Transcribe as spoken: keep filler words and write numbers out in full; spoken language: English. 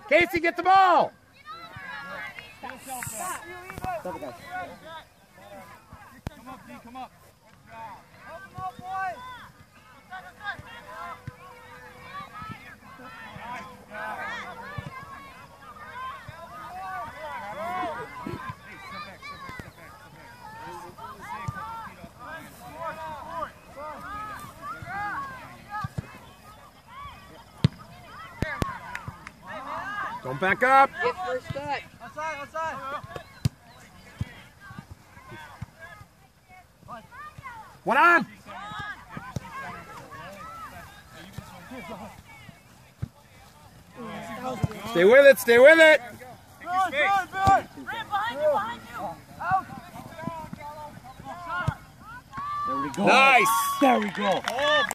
Casey, get the ball! Stop it, guys. Come up, D, come up. Help him out, boys! Don't back up. Get first cut. Outside, outside. One on. Stay with it, stay with it. Good, good, good. Behind you, behind you. Out. There we go. Nice. There we go.